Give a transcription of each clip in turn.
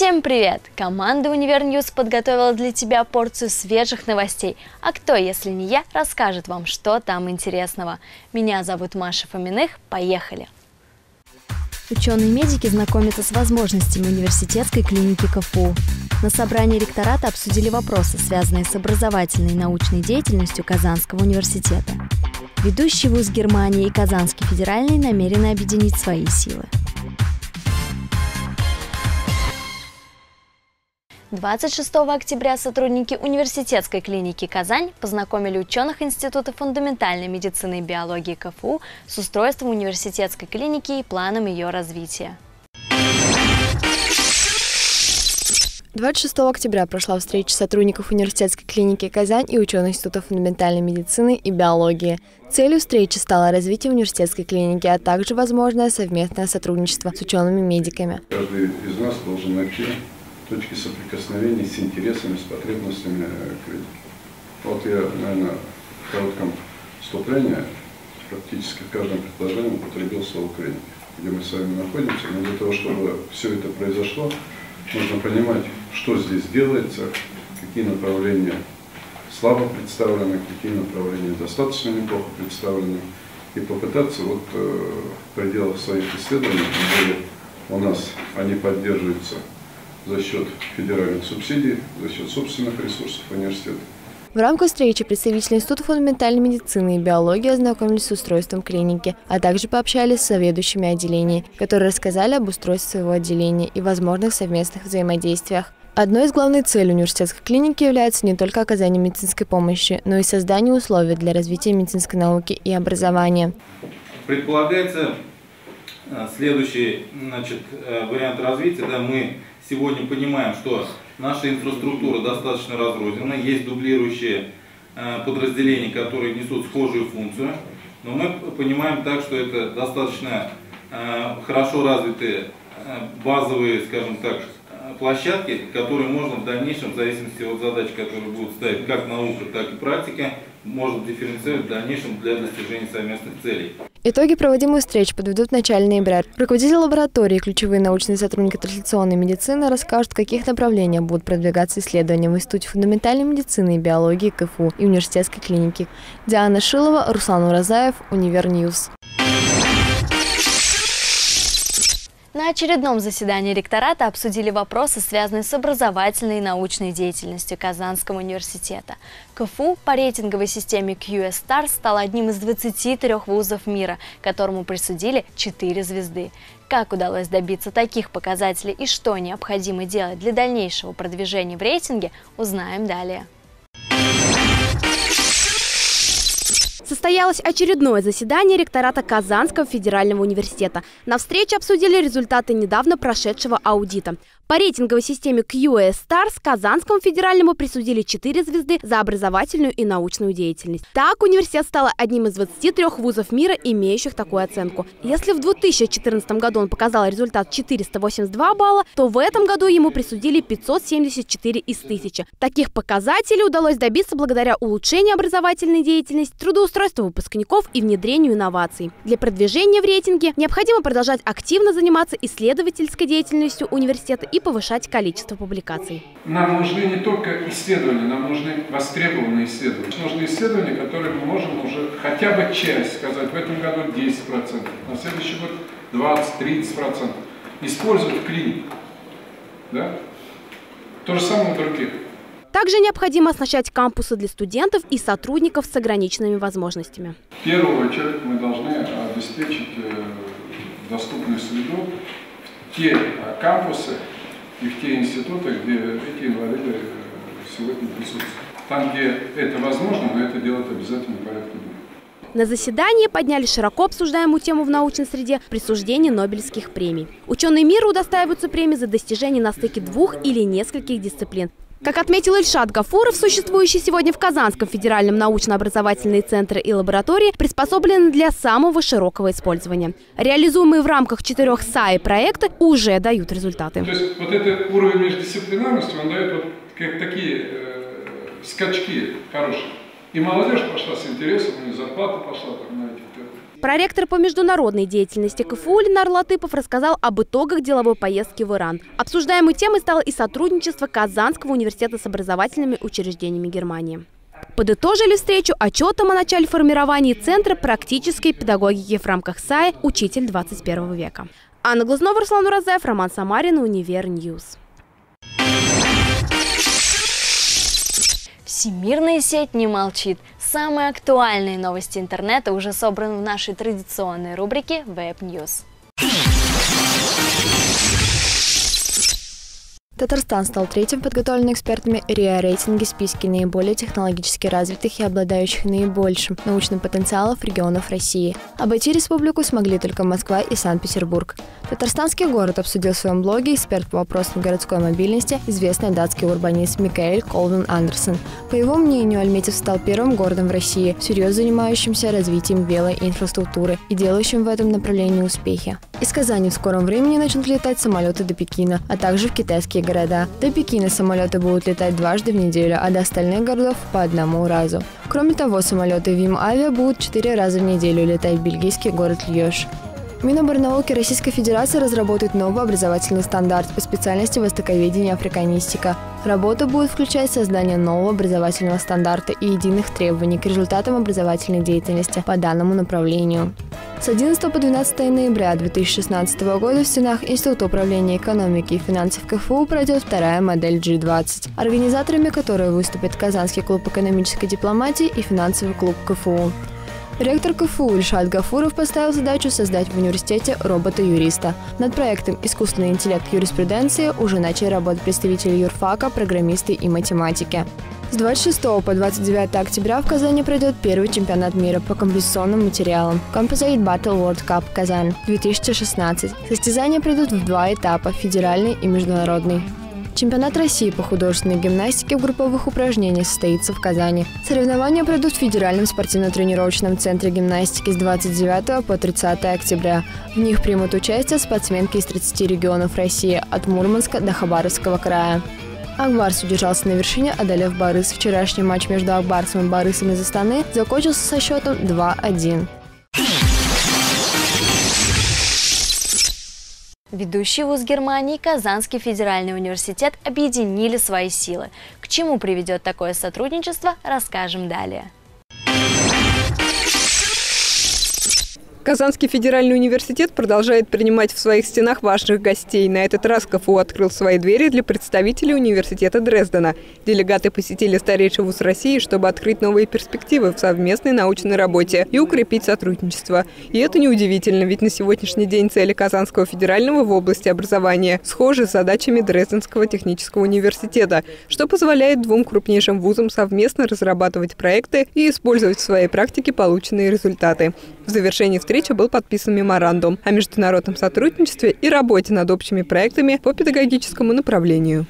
Всем привет! Команда Универньюз подготовила для тебя порцию свежих новостей. А кто, если не я, расскажет вам, что там интересного. Меня зовут Маша Фоминых. Поехали! Ученые-медики знакомятся с возможностями университетской клиники КФУ. На собрании ректората обсудили вопросы, связанные с образовательной и научной деятельностью Казанского университета. Ведущий вуз Германии и Казанский федеральный намерены объединить свои силы. 26 октября сотрудники университетской клиники «Казань» познакомили ученых Института фундаментальной медицины и биологии КФУ с устройством университетской клиники и планом ее развития. 26 октября прошла встреча сотрудников университетской клиники «Казань» и ученых Института фундаментальной медицины и биологии. Целью встречи стало развитие университетской клиники, а также возможное совместное сотрудничество с учеными-медиками. Каждый из нас должен найти точки соприкосновения с интересами, с потребностями клиники. Вот я, наверное, в коротком вступлении практически в каждом предложении употребил слово «клиника», где мы с вами находимся. Но для того, чтобы все это произошло, нужно понимать, что здесь делается, какие направления слабо представлены, какие направления достаточно неплохо представлены, и попытаться вот в пределах своих исследований, тем более у нас они поддерживаются за счет федеральных субсидий, за счет собственных ресурсов университета. В рамках встречи представители Института фундаментальной медицины и биологии ознакомились с устройством клиники, а также пообщались с заведующими отделений, которые рассказали об устройстве своего отделения и возможных совместных взаимодействиях. Одной из главных целей университетской клиники является не только оказание медицинской помощи, но и создание условий для развития медицинской науки и образования. Предполагается следующий вариант развития. Мы сегодня понимаем, что наша инфраструктура достаточно разрознена, есть дублирующие подразделения, которые несут схожую функцию, но мы понимаем так, что это достаточно хорошо развитые базовые, скажем так, площадки, которые можно в дальнейшем, в зависимости от задач, которые будут ставить как наука, так и практика, можно дифференцировать в дальнейшем для достижения совместных целей. Итоги проводимых встреч подведут в начале ноября. Руководители лаборатории и ключевые научные сотрудники трансляционной медицины расскажут, в каких направлениях будут продвигаться исследования в Институте фундаментальной медицины и биологии КФУ и университетской клиники. Диана Шилова, Руслан Уразаев, Универньюз. На очередном заседании ректората обсудили вопросы, связанные с образовательной и научной деятельностью Казанского университета. КФУ по рейтинговой системе QS Stars стал одним из 23 вузов мира, которому присудили 4 звезды. Как удалось добиться таких показателей и что необходимо делать для дальнейшего продвижения в рейтинге, узнаем далее. Состоялось очередное заседание ректората Казанского федерального университета. На встрече обсудили результаты недавно прошедшего аудита. По рейтинговой системе QS Stars Казанскому федеральному присудили 4 звезды за образовательную и научную деятельность. Так, университет стал одним из 23 вузов мира, имеющих такую оценку. Если в 2014 году он показал результат 482 балла, то в этом году ему присудили 574 из 1000. Таких показателей удалось добиться благодаря улучшению образовательной деятельности, трудоустройству выпускников и внедрению инноваций. Для продвижения в рейтинге необходимо продолжать активно заниматься исследовательской деятельностью университета и повышать количество публикаций. Нам нужны не только исследования, нам нужны востребованные исследования. Нужны исследования, которые мы можем уже хотя бы часть сказать, в этом году 10%, на следующий год 20-30% использовать в клинике. Да? То же самое у других. Также необходимо оснащать кампусы для студентов и сотрудников с ограниченными возможностями. В первую очередь мы должны обеспечить доступную среду в те кампусы и в те институты, где эти инвалиды сегодня присутствуют. Там, где это возможно, но это делать обязательно в порядке дня. На заседании подняли широко обсуждаемую тему в научной среде – присуждение Нобелевских премий. Ученые мира удостаиваются премий за достижения на стыке 2 или нескольких дисциплин. Как отметил Ильшат Гафуров, существующие сегодня в Казанском федеральном научно-образовательные центры и лаборатории приспособлены для самого широкого использования. Реализуемые в рамках 4 САИ проекты уже дают результаты. То есть вот этот уровень междисциплинарности, он дает вот такие скачки хорошие. И молодежь пошла с интересом, и зарплата пошла на этих. Проректор по международной деятельности КФУ Ленар Латыпов рассказал об итогах деловой поездки в Иран. Обсуждаемой темой стало и сотрудничество Казанского университета с образовательными учреждениями Германии. Подытожили встречу отчетом о начале формирования Центра практической педагогики в рамках САИ «Учитель 21 века». Анна Глазнова, Руслан Уразаев, Роман Самарин, Универньюз. Всемирная сеть не молчит. Самые актуальные новости интернета уже собраны в нашей традиционной рубрике Web News. Татарстан стал третьим в подготовленном экспертами РИА-рейтинге списке наиболее технологически развитых и обладающих наибольшим научным потенциалом регионов России. Обойти республику смогли только Москва и Санкт-Петербург. Татарстанский город обсудил в своем блоге эксперт по вопросам городской мобильности, известный датский урбанист Микаэль Колвин Андерсон. По его мнению, Альметьев стал первым городом в России, всерьез занимающимся развитием велоинфраструктуры и делающим в этом направлении успехи. Из Казани в скором времени начнут летать самолеты до Пекина, а также в китайские города. До Пекина самолеты будут летать дважды в неделю, а до остальных городов по одному разу. Кроме того, самолеты ВИМ Авиа будут 4 раза в неделю летать в бельгийский город Льеж. Миноборнауки Российской Федерации разработает новый образовательный стандарт по специальности востоковедение и африканистика. Работа будет включать создание нового образовательного стандарта и единых требований к результатам образовательной деятельности по данному направлению. С 11 по 12 ноября 2016 года в стенах Института управления экономики и финансов КФУ пройдет вторая модель G20, организаторами которой выступят Казанский клуб экономической дипломатии и финансовый клуб КФУ. Ректор КФУ Ильшат Гафуров поставил задачу создать в университете робота-юриста. Над проектом «Искусственный интеллект юриспруденции» уже начали работать представители юрфака, программисты и математики. С 26 по 29 октября в Казани пройдет первый чемпионат мира по композиционным материалам Composite Battle World Cup Казань 2016. Состязания пройдут в 2 этапа – федеральный и международный. Чемпионат России по художественной гимнастике в групповых упражнениях состоится в Казани. Соревнования пройдут в Федеральном спортивно-тренировочном центре гимнастики с 29 по 30 октября. В них примут участие спортсменки из 30 регионов России, от Мурманска до Хабаровского края. Акбарс удержался на вершине, одолев Барыс. Вчерашний матч между Акбарсом и Барысом из Астаны закончился со счетом 2-1. Ведущий вуз Германии, Казанский федеральный университет объединили свои силы. К чему приведет такое сотрудничество, расскажем далее. Казанский федеральный университет продолжает принимать в своих стенах важных гостей. На этот раз КФУ открыл свои двери для представителей университета Дрездена. Делегаты посетили старейший вуз России, чтобы открыть новые перспективы в совместной научной работе и укрепить сотрудничество. И это неудивительно, ведь на сегодняшний день цели Казанского федерального в области образования схожи с задачами Дрезденского технического университета, что позволяет двум крупнейшим вузам совместно разрабатывать проекты и использовать в своей практике полученные результаты. В завершении встречи был подписан меморандум о международном сотрудничестве и работе над общими проектами по педагогическому направлению.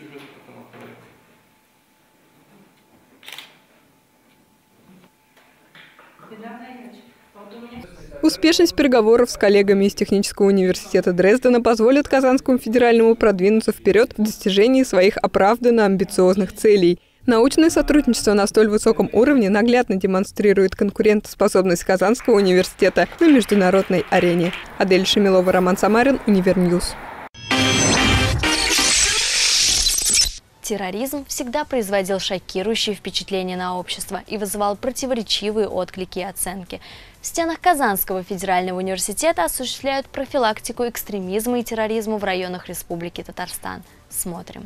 Успешность переговоров с коллегами из Технического университета Дрездена позволит Казанскому федеральному продвинуться вперед в достижении своих оправданно амбициозных целей. Научное сотрудничество на столь высоком уровне наглядно демонстрирует конкурентоспособность Казанского университета на международной арене. Адель Шамилова, Роман Самарин, Универньюз. Терроризм всегда производил шокирующие впечатления на общество и вызывал противоречивые отклики и оценки. В стенах Казанского федерального университета осуществляют профилактику экстремизма и терроризма в районах Республики Татарстан. Смотрим.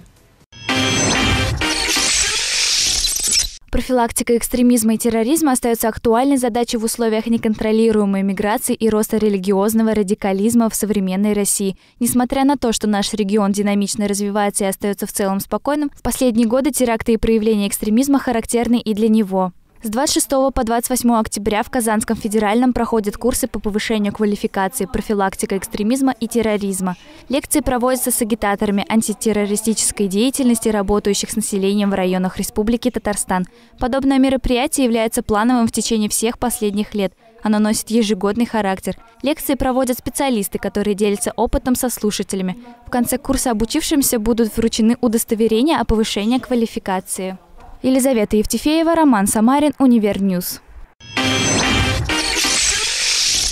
Профилактика экстремизма и терроризма остается актуальной задачей в условиях неконтролируемой миграции и роста религиозного радикализма в современной России. Несмотря на то, что наш регион динамично развивается и остается в целом спокойным, в последние годы теракты и проявления экстремизма характерны и для него. С 26 по 28 октября в Казанском федеральном проходят курсы по повышению квалификации, профилактика экстремизма и терроризма. Лекции проводятся с агитаторами антитеррористической деятельности, работающих с населением в районах Республики Татарстан. Подобное мероприятие является плановым в течение всех последних лет. Оно носит ежегодный характер. Лекции проводят специалисты, которые делятся опытом со слушателями. В конце курса обучившимся будут вручены удостоверения о повышении квалификации. Елизавета Евтефеева, Роман Самарин, Универньюз.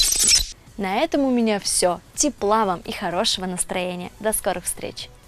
На этом у меня все. Тепла вам и хорошего настроения. До скорых встреч!